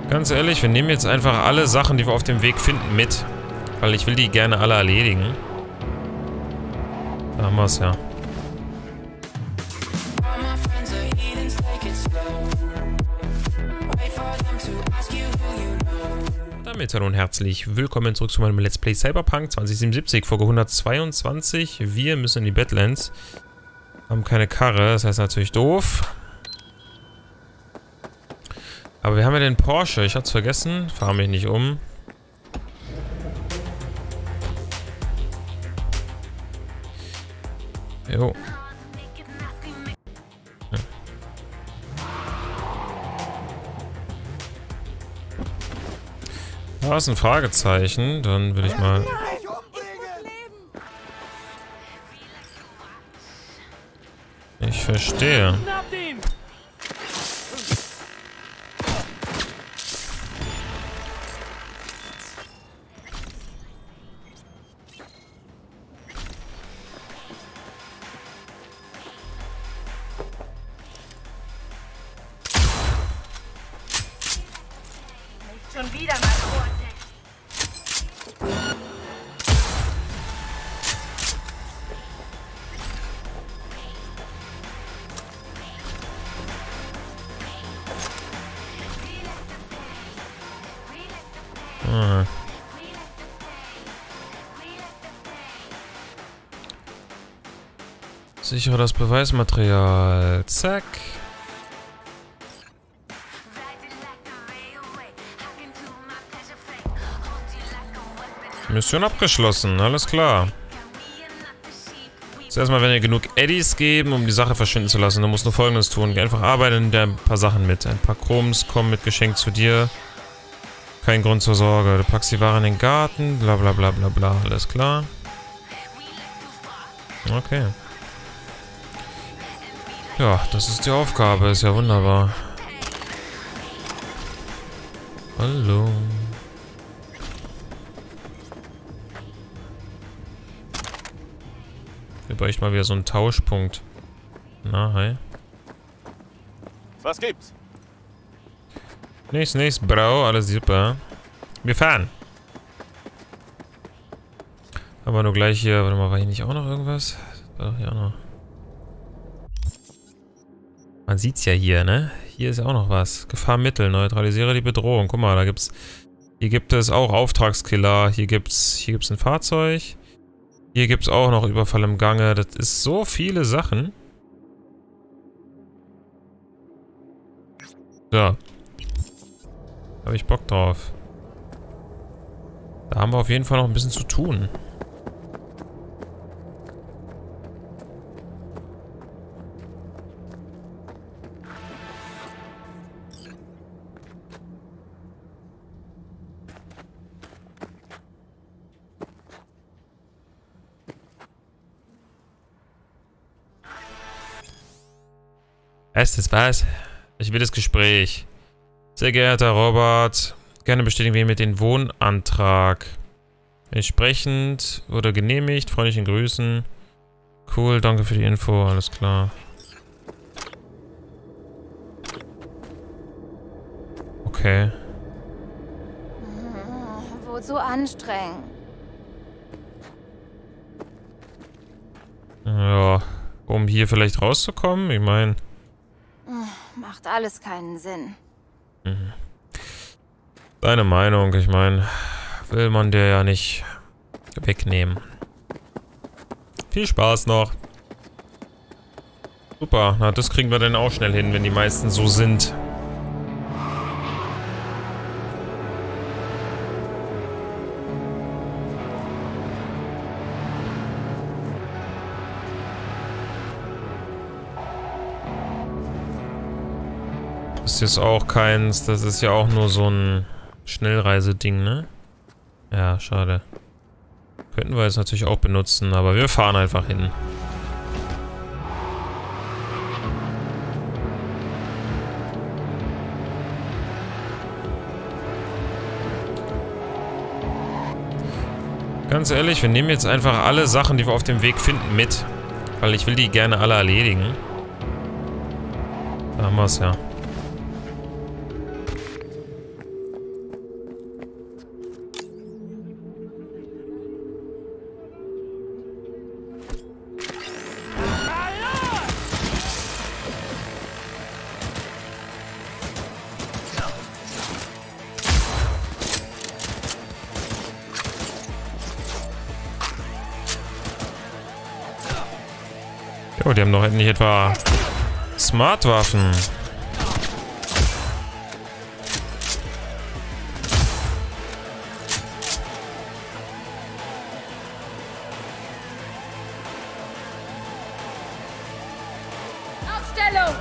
Ganz ehrlich, wir nehmen jetzt einfach alle Sachen, die wir auf dem Weg finden, mit. Weil ich will die gerne alle erledigen. Da haben wir es ja. Damit hallo und herzlich willkommen zurück zu meinem Let's Play Cyberpunk 2077, Folge 122. Wir müssen in die Badlands. Haben keine Karre, das heißt natürlich doof. Aber wir haben ja den Porsche, ich hatte es vergessen, fahre mich nicht um. Jo. Da ist ein Fragezeichen, dann will ich mal... Ich verstehe. Schon wieder mal Vortex. Ah. Sichere das Beweismaterial. Zack. Mission abgeschlossen, alles klar. Zuerst mal, wenn ihr genug Eddies geben, um die Sache verschwinden zu lassen, dann musst du Folgendes tun. Geh einfach arbeiten und ein paar Sachen mit. Ein paar Chroms kommen mit Geschenk zu dir. Kein Grund zur Sorge. Du packst die Ware in den Garten, bla bla bla bla bla. Alles klar. Okay. Ja, das ist die Aufgabe. Ist ja wunderbar. Hallo. Wir bräuchten mal wieder so einen Tauschpunkt. Na, hi. Was gibt's? Nichts, Bro. Alles super. Wir fahren. Aber nur gleich hier. Warte mal, war hier nicht auch noch irgendwas? War doch hier auch noch. Man sieht's ja hier, ne? Hier ist ja auch noch was. Gefahrmittel. Neutralisiere die Bedrohung. Guck mal, da gibt's... Hier gibt es auch Auftragskiller. Hier gibt's ein Fahrzeug. Hier gibt es auch noch Überfall im Gange. Das ist so viele Sachen. So. Habe ich Bock drauf. Da haben wir auf jeden Fall noch ein bisschen zu tun. Das war's. Ich will das Gespräch. Sehr geehrter Robert, gerne bestätigen wir mit dem Wohnantrag. Entsprechend wurde genehmigt. Freundlichen Grüßen. Cool, danke für die Info. Alles klar. Okay. Wozu anstrengend? Ja, um hier vielleicht rauszukommen? Ich meine... Macht alles keinen Sinn. Mhm. Deine Meinung, ich meine, will man dir ja nicht wegnehmen. Viel Spaß noch. Super, na das kriegen wir dann auch schnell hin, wenn die meisten so sind. Das ist jetzt auch keins, das ist ja auch nur so ein Schnellreiseding, ne? Ja, schade. Könnten wir jetzt natürlich auch benutzen, aber wir fahren einfach hin. Ganz ehrlich, wir nehmen jetzt einfach alle Sachen, die wir auf dem Weg finden, mit. Weil ich will die gerne alle erledigen. Da haben wir es ja. Oh, die haben doch nicht etwa Smart-Waffen. Aufstellung!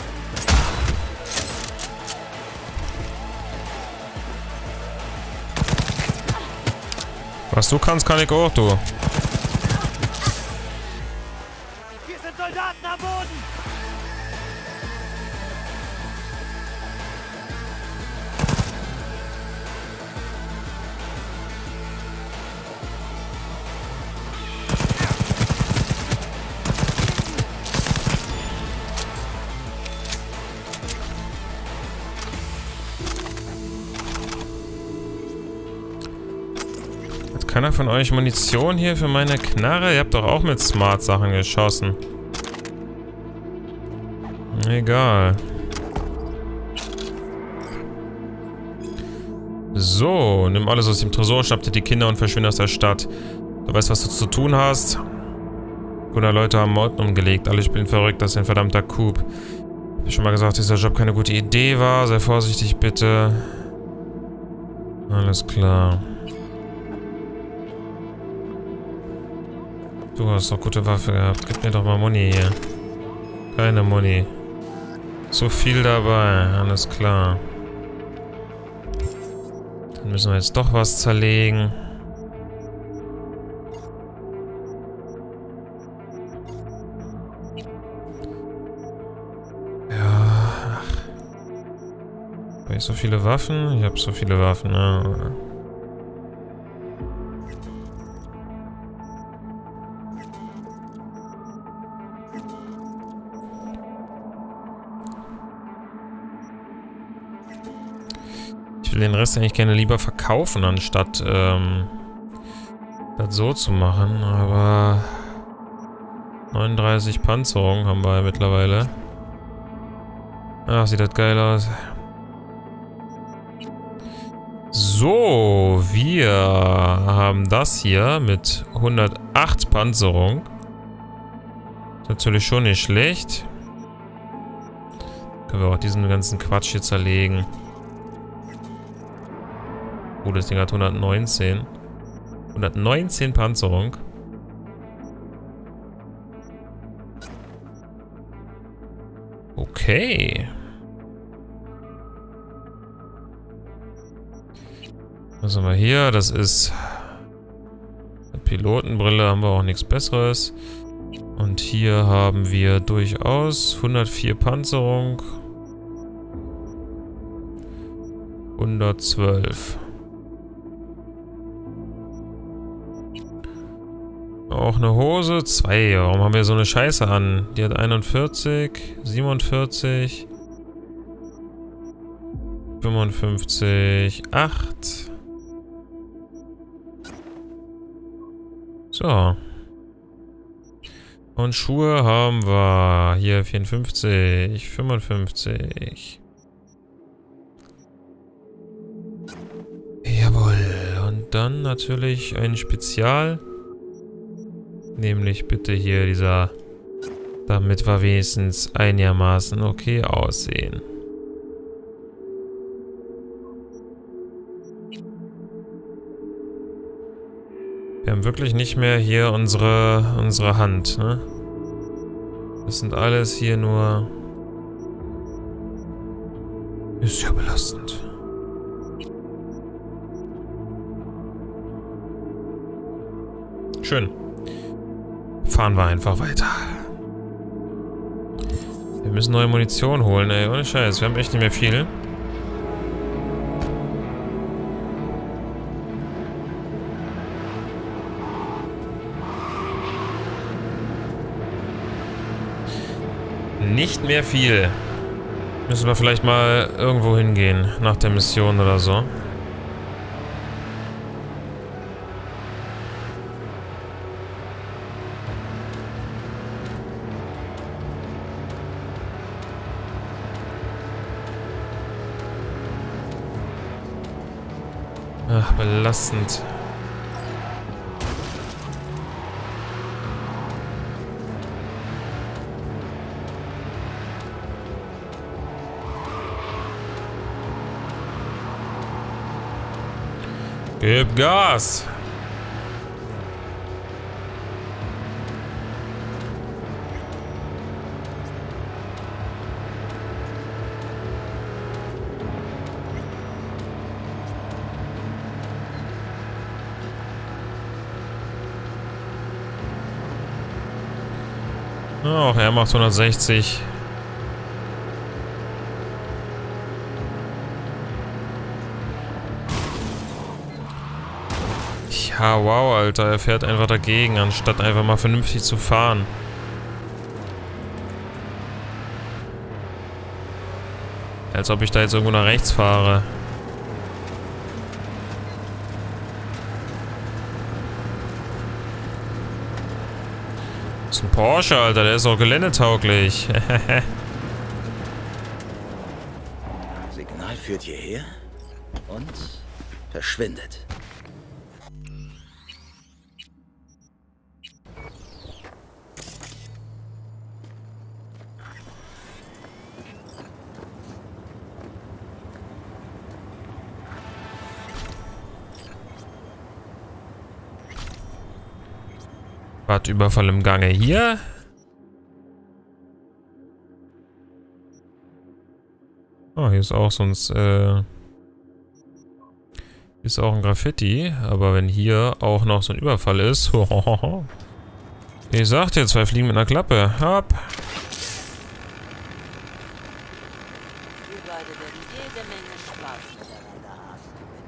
Was du kannst, kann ich auch, du. Hier sind Soldaten am Boden! Hat keiner von euch Munition hier für meine Knarre? Ihr habt doch auch mit Smart-Sachen geschossen. Egal. So, nimm alles aus dem Tresor, schnapp dir die Kinder und verschwinde aus der Stadt. Du weißt, was du zu tun hast. Gute Leute haben Morden umgelegt. Alle spielen verrückt, das ist ein verdammter Coup. Ich hab schon mal gesagt, dass dieser Job keine gute Idee war. Sei vorsichtig, bitte. Alles klar. Du hast doch gute Waffe gehabt. Gib mir doch mal Muni hier. Keine Muni. So viel dabei. Alles klar. Dann müssen wir jetzt doch was zerlegen. Ja. Habe ich so viele Waffen? Ich habe so viele Waffen. Ja. Ich will den Rest eigentlich gerne lieber verkaufen, anstatt das so zu machen, aber 39 Panzerung haben wir ja mittlerweile. Ach, sieht das geil aus. So, wir haben das hier mit 108 Panzerung. Ist natürlich schon nicht schlecht. Können wir auch diesen ganzen Quatsch hier zerlegen. Oh, das Ding hat 119. 119 Panzerung. Okay. Was haben wir hier? Das ist eine Pilotenbrille, haben wir auch nichts Besseres. Und hier haben wir durchaus 104 Panzerung. 112. Auch eine Hose. 2. Warum haben wir so eine Scheiße an? Die hat 41, 47, 55, 8. So. Und Schuhe haben wir hier 54, 55. Jawohl. Und dann natürlich ein Spezial. Nämlich bitte hier dieser, damit wir wenigstens einigermaßen okay aussehen. Wir haben wirklich nicht mehr hier unsere Hand, ne? Das sind alles hier nur... Ist ja belastend. Schön. Fahren wir einfach weiter. Wir müssen neue Munition holen, ey. Ohne Scheiß. Wir haben echt nicht mehr viel. Nicht mehr viel. Müssen wir vielleicht mal irgendwo hingehen. Nach der Mission oder so. Ach, belastend. Gib Gas! Ach, er macht 160. Ja, wow, Alter. Er fährt einfach dagegen, anstatt einfach mal vernünftig zu fahren. Als ob ich da jetzt irgendwo nach rechts fahre. Das ist ein Porsche, Alter. Der ist auch geländetauglich. Signal führt hierher und verschwindet. Überfall im Gange hier. Oh, hier ist auch sonst, hier ist auch ein Graffiti. Aber wenn hier auch noch so ein Überfall ist. Ich sag dir, 2 Fliegen mit einer Klappe. Hopp. Wir beide werden jede Menge Spaß miteinander haben.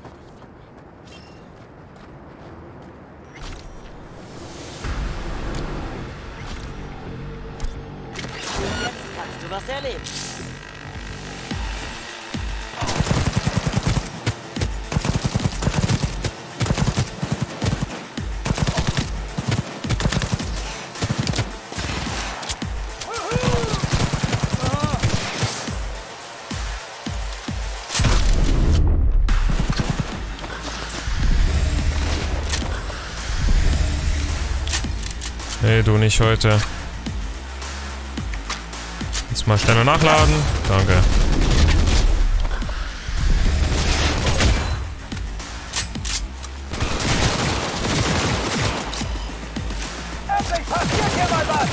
Jetzt kannst du was erleben. Nee, du nicht heute. Jetzt mal schneller nachladen. Danke. Endlich passiert hier mal was!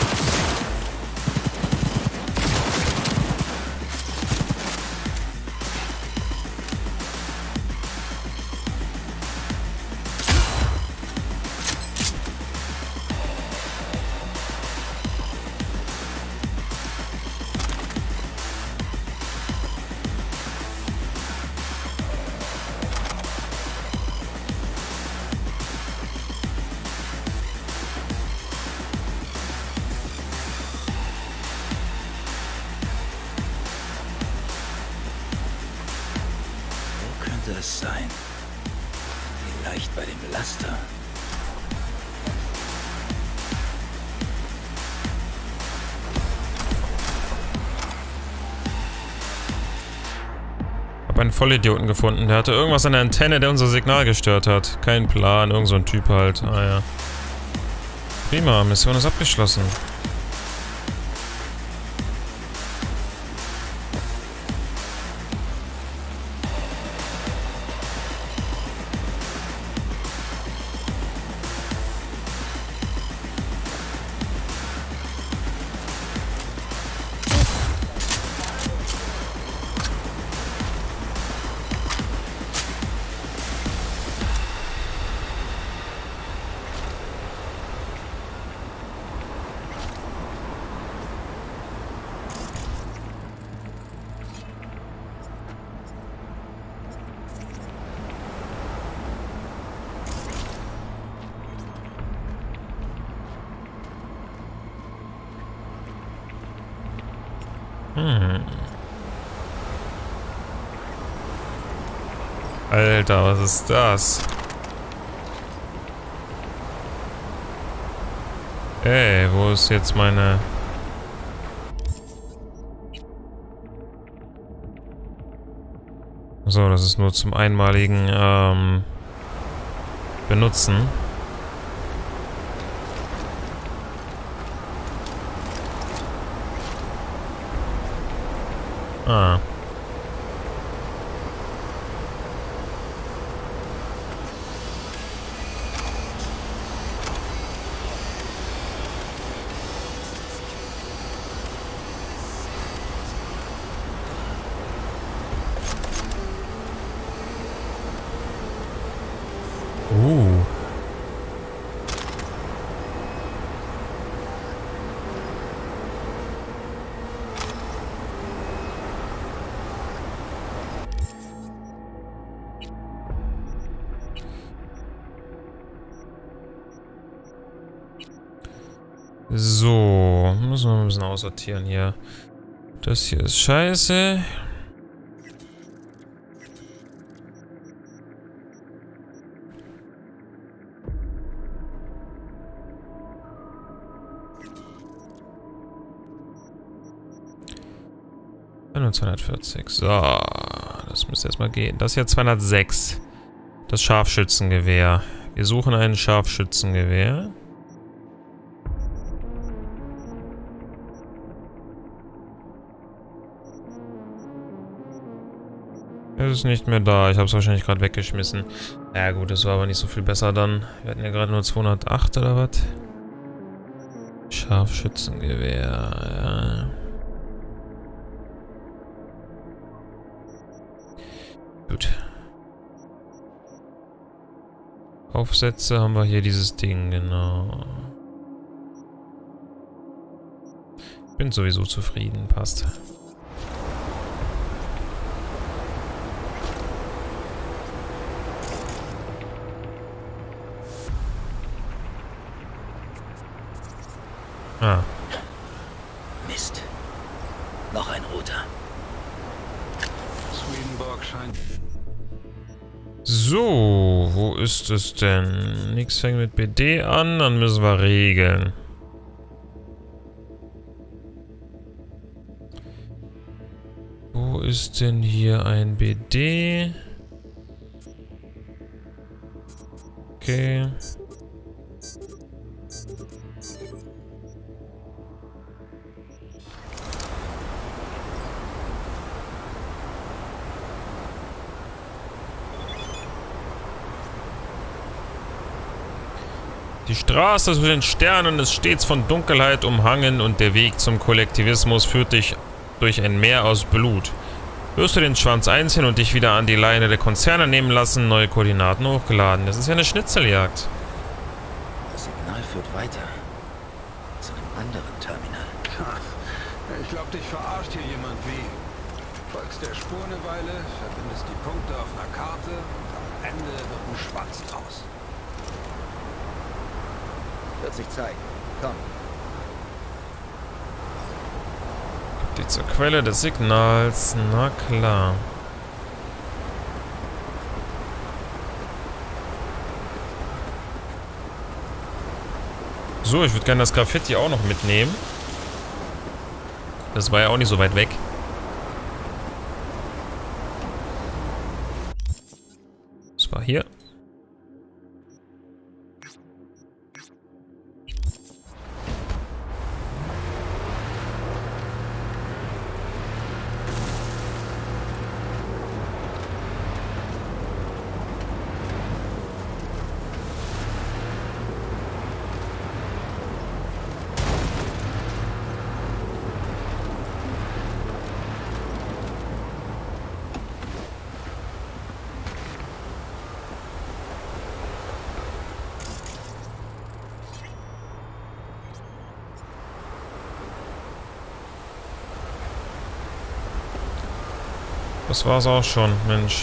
Wo könnte es sein? Vielleicht bei dem Laster. Hab einen Vollidioten gefunden. Der hatte irgendwas an der Antenne, der unser Signal gestört hat. Kein Plan, irgend so ein Typ halt. Ah ja. Prima, Mission ist abgeschlossen. Alter, was ist das? Ey, wo ist jetzt meine... So, das ist nur zum einmaligen Benutzen. Ah. So, müssen wir mal ein bisschen aussortieren hier. Das hier ist scheiße. Nur 240. So, das müsste erstmal gehen. Das hier 206. Das Scharfschützengewehr. Wir suchen ein Scharfschützengewehr. Es ist nicht mehr da. Ich habe es wahrscheinlich gerade weggeschmissen. Ja gut, das war aber nicht so viel besser dann. Wir hatten ja gerade nur 208 oder was? Scharfschützengewehr, ja. Gut. Aufsätze haben wir hier dieses Ding, genau. Bin sowieso zufrieden, passt. Ah. Mist. Noch ein roter. Swedenborg scheint... So, wo ist es denn? Nix fängt mit BD an, dann müssen wir regeln. Wo ist denn hier ein BD? Okay. Die Straße zu den Sternen ist stets von Dunkelheit umhangen und der Weg zum Kollektivismus führt dich durch ein Meer aus Blut. Wirst du den Schwanz einziehen und dich wieder an die Leine der Konzerne nehmen lassen, neue Koordinaten hochgeladen. Das ist ja eine Schnitzeljagd. Das Signal führt weiter. Zu einem anderen Terminal. Ich glaube, dich verarscht hier jemand wie. Folgst der Spur eine Weile, verbindest die Punkte auf einer Karte und am Ende wird ein Schwanz draus. Wird sich zeigen. Komm. Die zur Quelle des Signals. Na klar. So, ich würde gerne das Graffiti auch noch mitnehmen. Das war ja auch nicht so weit weg. Das war hier. Das war's auch schon, Mensch.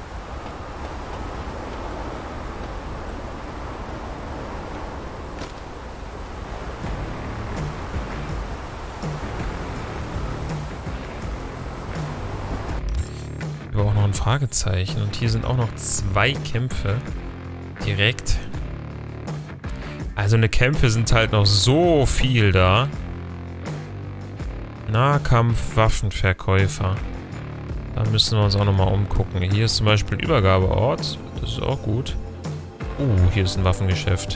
Wir haben auch noch ein Fragezeichen und hier sind auch noch 2 Kämpfe direkt. Also eine Kämpfe sind halt noch so viel da. Nahkampf, Waffenverkäufer. Da müssen wir uns auch nochmal umgucken. Hier ist zum Beispiel ein Übergabeort. Das ist auch gut. Hier ist ein Waffengeschäft.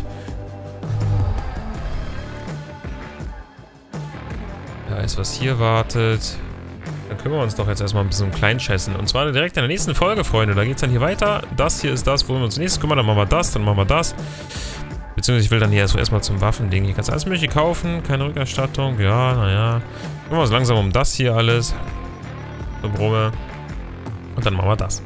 Da ist was hier wartet. Dann kümmern wir uns doch jetzt erstmal ein bisschen um Kleinscheißen. Und zwar direkt in der nächsten Folge, Freunde. Da geht es dann hier weiter. Das hier ist das, wo wir uns nächstes kümmern. Dann machen wir das, dann machen wir das. Beziehungsweise ich will dann hier erstmal zum Waffending. Hier kannst du alles mögliche kaufen. Keine Rückerstattung. Ja, naja. Kümmern wir uns langsam um das hier alles. So Brumme. Und dann machen wir das.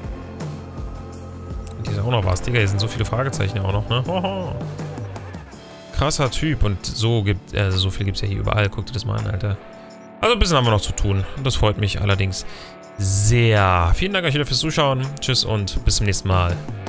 Und hier ist auch noch was. Digga, hier sind so viele Fragezeichen auch noch, ne? Hoho. Krasser Typ. Und so gibt so viel gibt es ja hier überall. Guck dir das mal an, Alter. Also ein bisschen haben wir noch zu tun. Und das freut mich allerdings sehr. Vielen Dank euch wieder fürs Zuschauen. Tschüss und bis zum nächsten Mal.